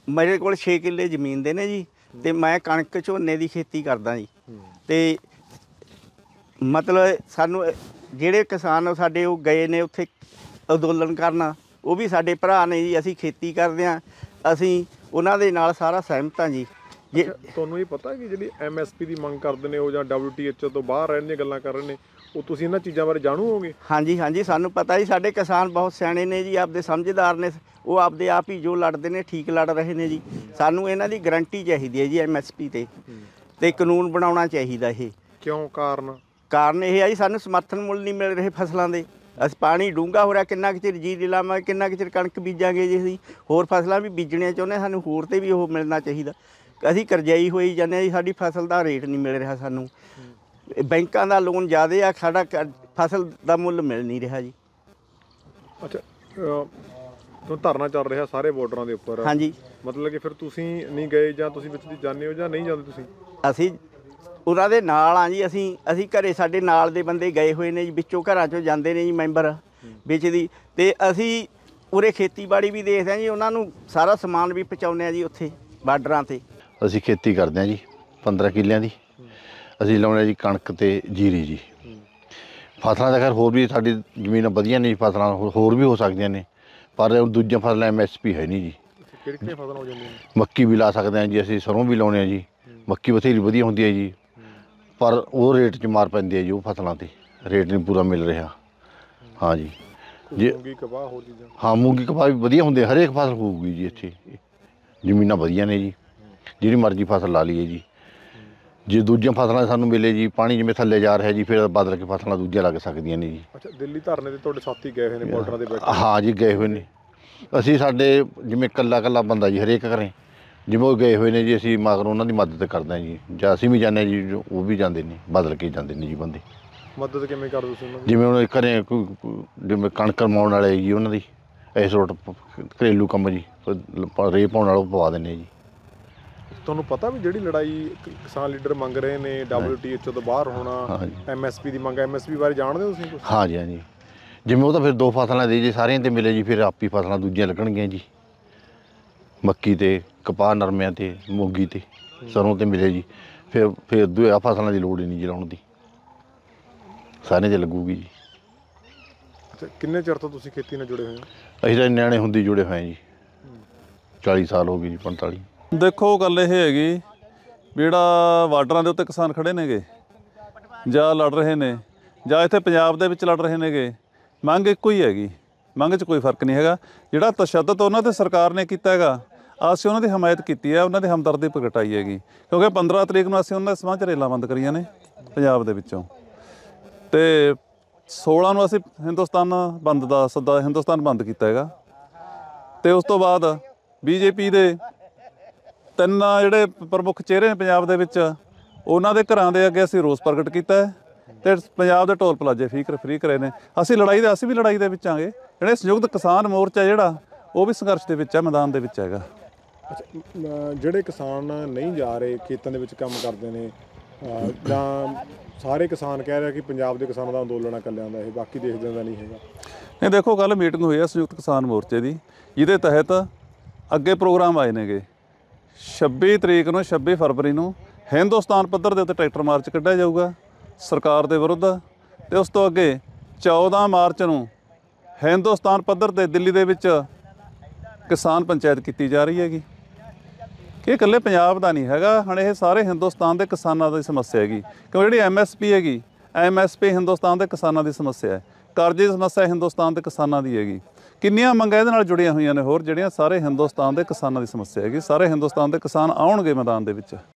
मेरे को 6 किले ਜ਼ਮੀਨ ਦੇ ਨੇ ਜੀ ਤੇ ਮੈਂ ਕਣਕ ਝੋਨੇ ਦੀ ਖੇਤੀ ਕਰਦਾ ਜੀ। ਤੇ ਮਤਲਬ ਸਾਨੂੰ ਜਿਹੜੇ ਕਿਸਾਨ ਸਾਡੇ ਉਹ ਗਏ ਨੇ ਉੱਥੇ ਅੰਦੋਲਨ ਕਰਨਾ, ਉਹ ਵੀ ਸਾਡੇ ਭਰਾ ਨੇ ਜੀ। ਅਸੀਂ ਖੇਤੀ ਕਰਦੇ ਹਾਂ, ਅਸੀਂ ਉਹਨਾਂ ਦੇ ਨਾਲ ਸਾਰਾ ਸਹਿਮਤ ਹਾਂ ਜੀ। ਜੇ ਤੁਹਾਨੂੰ ਇਹ ਪਤਾ ਕਿ ਜਿਹੜੀ MSP ਦੀ ਮੰਗ ਕਰਦੇ ਨੇ ਉਹ ਜਾਂ WTO ਤੋਂ ਬਾਹਰ ਰਹਿਣ ਦੀਆਂ ਗੱਲਾਂ ਕਰ ਰਹੇ ਨੇ, ਉਹ ਤੁਸੀਂ ਇਹਨਾਂ ਚੀਜ਼ਾਂ ਬਾਰੇ ਜਾਣੂ ਹੋਗੇ? ਹਾਂਜੀ ਹਾਂਜੀ, ਸਾਨੂੰ ਪਤਾ ਜੀ। ਸਾਡੇ ਕਿਸਾਨ ਬਹੁਤ ਸਿਆਣੇ ਨੇ ਜੀ, ਆਪਦੇ ਸਮਝਦਾਰ ਨੇ। ਉਹ ਆਪਦੇ ਆਪ ਹੀ ਜੋ ਲੜਦੇ ਨੇ ਠੀਕ ਲੜ ਰਹੇ ਨੇ ਜੀ। ਸਾਨੂੰ ਇਹਨਾਂ ਦੀ ਗਰੰਟੀ ਚਾਹੀਦੀ ਹੈ ਜੀ MSP ਤੇ ਕਾਨੂੰਨ ਬਣਾਉਣਾ ਚਾਹੀਦਾ। ਇਹ ਕਿਉਂ? ਕਾਰਨ ਇਹ ਹੈ ਜੀ, ਸਾਨੂੰ ਸਮਰਥਨ ਮੁੱਲ ਨਹੀਂ ਮਿਲ ਰਹੇ ਫਸਲਾਂ ਦੇ। ਅਸੀਂ ਪਾਣੀ ਡੂੰਘਾ ਹੋ ਰਿਹਾ, ਕਿੰਨਾ ਕੁ ਚਿਰ ਜੀਰੀ ਲਾਵਾਂਗੇ, ਕਿੰਨਾ ਕੁ ਚਿਰ ਕਣਕ ਬੀਜਾਂਗੇ ਜੀ। ਅਸੀਂ ਹੋਰ ਫਸਲਾਂ ਵੀ ਬੀਜਣੀਆਂ ਚਾਹੁੰਦੇ, ਸਾਨੂੰ ਹੋਰ ਤੇ ਵੀ ਉਹ ਮਿਲਣਾ ਚਾਹੀਦਾ। ਅਸੀਂ ਕਰਜ਼ਾਈ ਹੋਈ ਜਾਂਦੇ ਹਾਂ ਜੀ, ਸਾਡੀ ਫਸਲ ਦਾ ਰੇਟ ਨਹੀਂ ਮਿਲ ਰਿਹਾ ਸਾਨੂੰ। ਬੈਂਕਾਂ ਦਾ ਲੋਨ ਜ਼ਿਆਦਾ ਆ, ਸਾਡਾ ਫਸਲ ਦਾ ਮੁੱਲ ਮਿਲ ਨਹੀਂ ਰਿਹਾ ਜੀ। ਅੱਛਾ, ਧਰਨਾ ਚੱਲ ਰਿਹਾ ਸਾਰੇ ਬਾਰਡਰਾਂ ਦੇ ਉੱਪਰ। ਹਾਂਜੀ, ਮਤਲਬ ਕਿ ਫਿਰ ਤੁਸੀਂ ਨਹੀਂ ਗਏ ਜਾਂ ਤੁਸੀਂ ਵਿੱਚ ਦੀ ਜਾਂਦੇ ਹੋ ਜਾਂ ਨਹੀਂ ਜਾਂਦੇ ਤੁਸੀਂ? ਅਸੀਂ ਉਹਨਾਂ ਦੇ ਨਾਲ ਆ ਜੀ। ਅਸੀਂ ਘਰੇ ਸਾਡੇ ਨਾਲ ਦੇ ਬੰਦੇ ਗਏ ਹੋਏ ਨੇ ਜੀ, ਵਿੱਚੋਂ ਘਰਾਂ 'ਚੋਂ ਜਾਂਦੇ ਨੇ ਜੀ ਮੈਂਬਰ ਵਿੱਚ ਦੀ। ਅਤੇ ਅਸੀਂ ਉਰੇ ਖੇਤੀਬਾੜੀ ਵੀ ਦੇਖਦੇ ਹਾਂ ਜੀ, ਉਹਨਾਂ ਨੂੰ ਸਾਰਾ ਸਮਾਨ ਵੀ ਪਹੁੰਚਾਉਂਦੇ ਹਾਂ ਜੀ ਉੱਥੇ ਬਾਰਡਰਾਂ 'ਤੇ। ਅਸੀਂ ਖੇਤੀ ਕਰਦੇ ਹਾਂ ਜੀ 15 ਕਿੱਲਿਆਂ ਦੀ। ਅਸੀਂ ਲਾਉਂਦੇ ਜੀ ਕਣਕ ਅਤੇ ਜੀਰੀ ਜੀ। ਫਸਲਾਂ ਦਾ ਖੈਰ ਹੋਰ ਵੀ ਸਾਡੀ ਜ਼ਮੀਨ ਵਧੀਆ ਨੇ ਜੀ, ਫਸਲਾਂ ਹੋਰ ਵੀ ਹੋ ਸਕਦੀਆਂ ਨੇ, ਪਰ ਦੂਜੀਆਂ ਫਸਲਾਂ MSP ਹੈ ਨਹੀਂ ਜੀ। ਕਿਹੜੀਆਂ ਫਸਲਾਂ ਹੋ ਜਾਂਦੀਆਂ? ਮੱਕੀ ਵੀ ਲਾ ਸਕਦੇ ਹਾਂ ਜੀ, ਅਸੀਂ ਸਰੋਂ ਵੀ ਲਾਉਂਦੇ ਹਾਂ ਜੀ। ਮੱਕੀ ਬਥੇਰੀ ਵਧੀਆ ਹੁੰਦੀ ਹੈ ਜੀ, ਪਰ ਉਹ ਰੇਟ 'ਚ ਮਾਰ ਪੈਂਦੀ ਹੈ ਜੀ। ਉਹ ਫਸਲਾਂ 'ਤੇ ਰੇਟ ਨਹੀਂ ਪੂਰਾ ਮਿਲ ਰਿਹਾ। ਹਾਂ ਜੀ, ਜੇ ਮੂੰਗੀ ਕਪਾਹ ਹੋਰ ਚੀਜ਼ਾਂ? ਹਾਂ, ਮੂੰਗੀ ਕਪਾਹ ਵੀ ਵਧੀਆ ਹੁੰਦੇ, ਹਰੇਕ ਫਸਲ ਹੋਊਗੀ ਜੀ ਇੱਥੇ। ਜ਼ਮੀਨਾਂ ਵਧੀਆ ਨੇ ਜੀ, ਜਿਹੜੀ ਮਰਜ਼ੀ ਫਸਲ ਲਾ ਲਈਏ ਜੀ। ਜੇ ਦੂਜੀਆਂ ਫਸਲਾਂ ਸਾਨੂੰ ਮਿਲੇ ਜੀ, ਪਾਣੀ ਜਿਵੇਂ ਥੱਲੇ ਜਾ ਰਿਹਾ ਜੀ, ਫਿਰ ਬਦਲ ਕੇ ਫਸਲਾਂ ਦੂਜੀਆਂ ਲੱਗ ਸਕਦੀਆਂ ਨੇ ਜੀ। ਅੱਛਾ, ਦਿੱਲੀ ਧਰਨੇ 'ਤੇ ਤੁਹਾਡੇ ਸਾਥੀ ਗਏ ਹੋਏ ਨੇ ਬਾਰਡਰਾਂ ਦੇ ਬੈਠੇ? ਹਾਂ ਜੀ, ਗਏ ਹੋਏ ਨੇ। ਅਸੀਂ ਸਾਡੇ ਜਿਵੇਂ ਇਕੱਲਾ ਬੰਦਾ ਜੀ ਹਰੇਕ ਘਰੇ ਜਿਵੇਂ ਉਹ ਗਏ ਹੋਏ ਨੇ ਜੀ, ਅਸੀਂ ਮਗਰ ਉਹਨਾਂ ਦੀ ਮਦਦ ਕਰਦੇ ਹਾਂ ਜੀ। ਜਾਂ ਅਸੀਂ ਵੀ ਜਾਂਦੇ ਹਾਂ ਜੀ, ਉਹ ਵੀ ਜਾਂਦੇ ਨੇ, ਬਦਲ ਕੇ ਜਾਂਦੇ ਨੇ ਜੀ ਬੰਦੇ। ਮਦਦ ਕਿਵੇਂ ਕਰਦੇ ਤੁਸੀਂ ਉਹਨਾਂ ਦੀ? ਜਿਵੇਂ ਉਹਨਾਂ ਦੇ ਘਰੇ ਜਿਵੇਂ ਕਣਕ ਰਮਾਉਣ ਵਾਲੇ ਜੀ, ਉਹਨਾਂ ਦੀ ਇਸ ਰੋਟ ਘਰੇਲੂ ਕੰਮ ਜੀ, ਰੇਹ ਪਾਉਣ ਵਾਲਾ ਉਹ ਪਵਾ ਦਿੰਦੇ ਜੀ। ਤੁਹਾਨੂੰ ਪਤਾ ਵੀ ਜਿਹੜੀ ਲੜਾਈ ਕਿਸਾਨ ਲੀਡਰ ਮੰਗ ਰਹੇ ਨੇ WTO ਤੋਂ ਬਾਹਰ ਹੋਣਾ, MSP ਦੀ ਮੰਗ, MSP ਬਾਰੇ ਜਾਣਦੇ ਹੋ ਤੁਸੀਂ ਕੁਛ? ਹਾਂ ਜੀ, ਹਾਂ ਜੀ। ਜਿਵੇਂ ਉਹ ਤਾਂ ਫਿਰ 2 ਫਸਲਾਂ ਦੇ ਜੇ ਸਾਰਿਆਂ 'ਤੇ ਮਿਲੇ ਜੀ, ਫਿਰ ਆਪੀ ਫਸਲਾਂ ਦੂਜੀਆਂ ਲੱਗਣਗੀਆਂ ਜੀ। ਮੱਕੀ 'ਤੇ, ਕਪਾਹ, ਨਰਮਿਆਂ 'ਤੇ, ਮੂੰਗੀ 'ਤੇ, ਸਰੋਂ 'ਤੇ ਮਿਲੇ ਜੀ, ਫਿਰ ਦੂਜੀਆਂ ਫਸਲਾਂ ਦੀ ਲੋੜ ਹੀ ਨਹੀਂ ਜੀ ਲਾਉਣ ਦੀ, ਸਾਰਿਆਂ 'ਤੇ ਲੱਗੂਗੀ ਜੀ। ਅੱਛਾ, ਕਿੰਨੇ ਚਿਰ ਤੋਂ ਤੁਸੀਂ ਖੇਤੀ ਨਾਲ ਜੁੜੇ ਹੋਏ ਹੋ? ਅਸੀਂ ਤਾਂ ਨਿਆਣੇ ਹੁੰਦੇ ਜੁੜੇ ਹੋਏ ਜੀ, 40 ਸਾਲ ਹੋ ਗਏ ਜੀ, 45। ਦੇਖੋ ਗੱਲ ਇਹ ਹੈਗੀ, ਜਿਹੜਾ ਬਾਰਡਰਾਂ ਦੇ ਉੱਤੇ ਕਿਸਾਨ ਖੜ੍ਹੇ ਨੇਗੇ ਜਾਂ ਲੜ ਰਹੇ ਨੇ, ਜਾਂ ਇੱਥੇ ਪੰਜਾਬ ਦੇ ਵਿੱਚ ਲੜ ਰਹੇ ਨੇਗੇ, ਮੰਗ ਇੱਕੋ ਹੀ ਹੈਗੀ। ਮੰਗ 'ਚ ਕੋਈ ਫਰਕ ਨਹੀਂ ਹੈਗਾ। ਜਿਹੜਾ ਤਸ਼ੱਦਦ ਉਹਨਾਂ 'ਤੇ ਸਰਕਾਰ ਨੇ ਕੀਤਾ ਹੈਗਾ, ਅਸੀਂ ਉਹਨਾਂ ਦੀ ਹਮਾਇਤ ਕੀਤੀ ਹੈ, ਉਹਨਾਂ ਦੀ ਹਮਦਰਦੀ ਪ੍ਰਗਟਾਈ ਹੈਗੀ। ਕਿਉਂਕਿ 15 ਤਰੀਕ ਨੂੰ ਅਸੀਂ ਉਹਨਾਂ ਦੇ ਸਮਾਂ 'ਚ ਰੇਲਾਂ ਬੰਦ ਕਰੀਆਂ ਨੇ ਪੰਜਾਬ ਦੇ ਵਿੱਚੋਂ, ਅਤੇ 16 ਨੂੰ ਅਸੀਂ ਹਿੰਦੁਸਤਾਨ ਬੰਦ ਕੀਤਾ ਹੈਗਾ। ਅਤੇ ਉਸ ਤੋਂ ਬਾਅਦ BJP ਦੇ 3 ਜਿਹੜੇ ਪ੍ਰਮੁੱਖ ਚਿਹਰੇ ਨੇ ਪੰਜਾਬ ਦੇ ਵਿੱਚ, ਉਹਨਾਂ ਦੇ ਘਰਾਂ ਦੇ ਅੱਗੇ ਅਸੀਂ ਰੋਸ ਪ੍ਰਗਟ ਕੀਤਾ ਹੈ ਅਤੇ ਪੰਜਾਬ ਦੇ ਟੋਲ ਪਲਾਜ਼ੇ ਫ੍ਰੀ ਕਰੇ ਨੇ। ਅਸੀਂ ਵੀ ਲੜਾਈ ਦੇ ਵਿੱਚ ਆਂਗੇ। ਜਿਹੜੇ ਸੰਯੁਕਤ ਕਿਸਾਨ ਮੋਰਚਾ ਜਿਹੜਾ, ਉਹ ਵੀ ਸੰਘਰਸ਼ ਦੇ ਵਿੱਚ ਹੈ, ਮੈਦਾਨ ਦੇ ਵਿੱਚ ਹੈਗਾ। ਅੱਛਾ, ਜਿਹੜੇ ਕਿਸਾਨ ਨਹੀਂ ਜਾ ਰਹੇ, ਖੇਤਾਂ ਦੇ ਵਿੱਚ ਕੰਮ ਕਰਦੇ ਨੇ, ਜਾਂ ਸਾਰੇ ਕਿਸਾਨ ਕਹਿ ਰਹੇ ਕਿ ਪੰਜਾਬ ਦੇ ਕਿਸਾਨਾਂ ਦਾ ਅੰਦੋਲਨ ਆ ਇਕੱਲਿਆਂ ਦਾ, ਇਹ ਬਾਕੀ ਦੇਖਦਿਆਂ ਦਾ ਨਹੀਂ ਹੈਗਾ? ਨਹੀਂ, ਦੇਖੋ ਕੱਲ੍ਹ ਮੀਟਿੰਗ ਹੋਈ ਹੈ ਸੰਯੁਕਤ ਕਿਸਾਨ ਮੋਰਚੇ ਦੀ, ਜਿਹਦੇ ਤਹਿਤ ਅੱਗੇ ਪ੍ਰੋਗਰਾਮ ਆਏ ਨੇਗੇ। 26 ਤਰੀਕ ਨੂੰ, 26 ਫਰਵਰੀ ਨੂੰ ਹਿੰਦੁਸਤਾਨ ਪੱਧਰ ਦੇ ਉੱਤੇ ਟਰੈਕਟਰ ਮਾਰਚ ਕੱਢਿਆ ਜਾਊਗਾ ਸਰਕਾਰ ਦੇ ਵਿਰੁੱਧ। ਅਤੇ ਉਸ ਤੋਂ ਅੱਗੇ 14 ਮਾਰਚ ਨੂੰ ਹਿੰਦੁਸਤਾਨ ਪੱਧਰ 'ਤੇ ਦਿੱਲੀ ਦੇ ਵਿੱਚ ਕਿਸਾਨ ਪੰਚਾਇਤ ਕੀਤੀ ਜਾ ਰਹੀ ਹੈਗੀ। ਕਿ ਇਹ ਇਕੱਲੇ ਪੰਜਾਬ ਦਾ ਨਹੀਂ ਹੈਗਾ, ਹੁਣ ਇਹ ਸਾਰੇ ਹਿੰਦੁਸਤਾਨ ਦੇ ਕਿਸਾਨਾਂ ਦੀ ਸਮੱਸਿਆ ਹੈਗੀ। ਕਿਉਂ ਜਿਹੜੀ MSP ਹੈਗੀ, MSP ਹਿੰਦੁਸਤਾਨ ਦੇ ਕਿਸਾਨਾਂ ਦੀ ਸਮੱਸਿਆ ਹੈ। ਕਰਜ਼ੇ ਦੀ ਸਮੱਸਿਆ ਹਿੰਦੁਸਤਾਨ ਦੇ ਕਿਸਾਨਾਂ ਦੀ ਹੈਗੀ। ਕਿੰਨੀਆਂ ਮੰਗਾਂ ਇਹਦੇ ਨਾਲ ਜੁੜੀਆਂ ਹੋਈਆਂ ਨੇ ਹੋਰ, ਜਿਹੜੀਆਂ ਸਾਰੇ ਹਿੰਦੁਸਤਾਨ ਦੇ ਕਿਸਾਨਾਂ ਦੀ ਸਮੱਸਿਆ ਹੈਗੀ। ਸਾਰੇ ਹਿੰਦੁਸਤਾਨ ਦੇ ਕਿਸਾਨ ਆਉਣਗੇ ਮੈਦਾਨ ਦੇ ਵਿੱਚ।